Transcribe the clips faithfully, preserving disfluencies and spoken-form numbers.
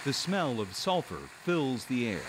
The smell of sulfur fills the air.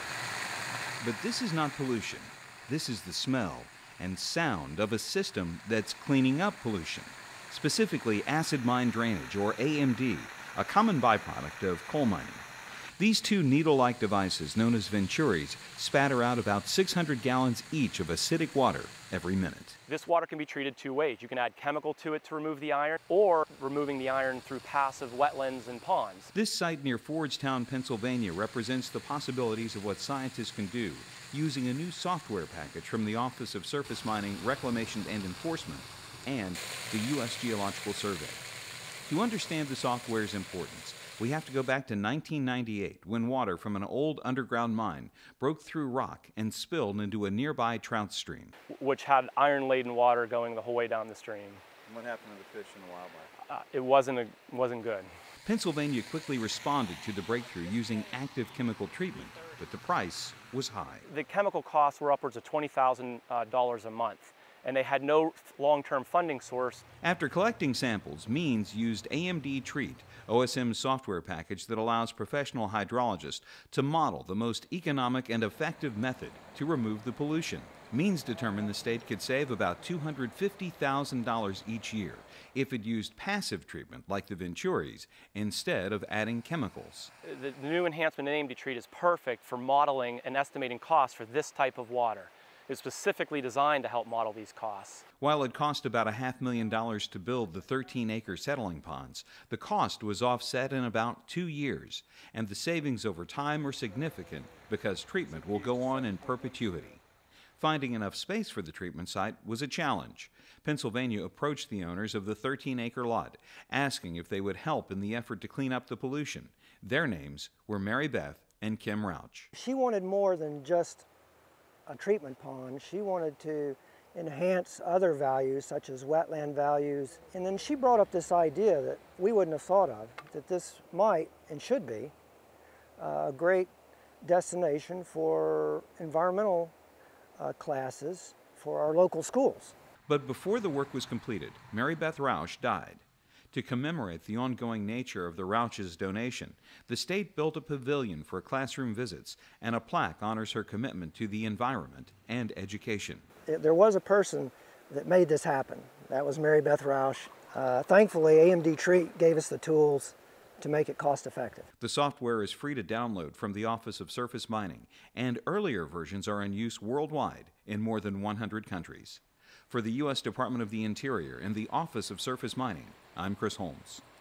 But this is not pollution. This is the smell and sound of a system that's cleaning up pollution, specifically acid mine drainage, or A M D, a common byproduct of coal mining. These two needle-like devices, known as venturis, spatter out about six hundred gallons each of acidic water every minute. This water can be treated two ways. You can add chemical to it to remove the iron, or removing the iron through passive wetlands and ponds. This site near Fordstown, Pennsylvania represents the possibilities of what scientists can do using a new software package from the Office of Surface Mining, Reclamation and Enforcement and the U S Geological Survey. To understand the software's importance, we have to go back to nineteen ninety-eight, when water from an old underground mine broke through rock and spilled into a nearby trout stream, which had iron-laden water going the whole way down the stream. And what happened to the fish and the wildlife? Uh, it wasn't, a, wasn't good. Pennsylvania quickly responded to the breakthrough using active chemical treatment, but the price was high. The chemical costs were upwards of twenty thousand dollars uh, a month, and they had no long-term funding source. After collecting samples, Means used A M D Treat, O S M's software package that allows professional hydrologists to model the most economic and effective method to remove the pollution. Means determined the state could save about two hundred fifty thousand dollars each year if it used passive treatment like the venturis instead of adding chemicals. The, the new enhancement in AMDTreat is perfect for modeling and estimating costs for this type of water. It's specifically designed to help model these costs. While it cost about a half million dollars to build the thirteen acre settling ponds, the cost was offset in about two years, and the savings over time are significant because treatment will go on in perpetuity. Finding enough space for the treatment site was a challenge. Pennsylvania approached the owners of the thirteen acre lot, asking if they would help in the effort to clean up the pollution. Their names were Mary Beth and Kim Rauch. She wanted more than just a treatment pond. She wanted to enhance other values such as wetland values. And then she brought up this idea that we wouldn't have thought of, that this might and should be a great destination for environmental uh, classes for our local schools. But before the work was completed, Mary Beth Rauch died. To commemorate the ongoing nature of the Rauch's donation, the state built a pavilion for classroom visits, and a plaque honors her commitment to the environment and education. There was a person that made this happen. That was Mary Beth Rauch. Uh, thankfully, A M D Treat gave us the tools to make it cost effective. The software is free to download from the Office of Surface Mining, and earlier versions are in use worldwide in more than one hundred countries. For the U S Department of the Interior and the Office of Surface Mining, I'm Chris Holmes.